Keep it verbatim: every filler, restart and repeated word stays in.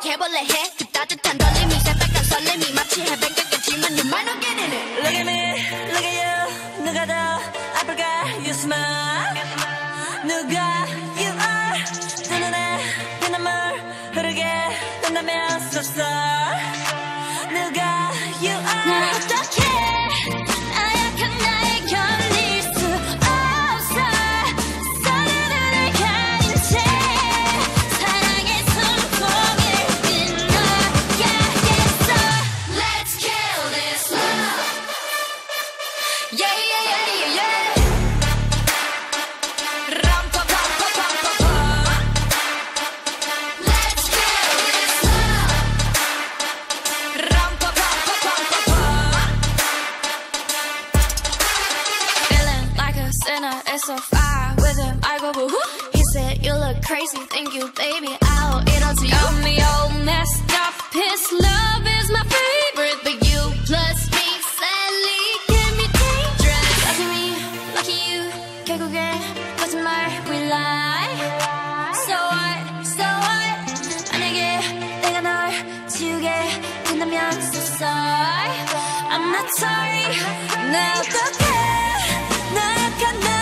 시작해볼래 해 그 따뜻한 떨림이 새빨간 설렘이 마치 해변가겠지만 You might not get in it. Look at me, look at you. 누가 더 아플까? You smile. 누가 you are. 두 눈에 피눈물 흐르게 된다면 so sorry. 누가 you are. 날 어떡해 나약한 나에 견딜 수 없어 서로를 가린 채 사랑의 손톱을 끊어야겠어. Let's kill this love. Yeah yeah yeah yeah. 람 pa pa pa pa pa pa. Let's kill this love. 람 pa pa pa pa pa pa. Feeling like a sinner, it's so far with him. I go boo hoo. He said you look crazy, thank you, baby. I'll eat all to you. Got me all messed up. His love is my favorite, but you plus me sadly can be dangerous. Lucky me, lucky you. 결국엔 거짓말 we lie. So what, so what. 만약에 내가 널 지우게 된다면 so sorry. I'm not sorry. 나 어떡해 나약한 나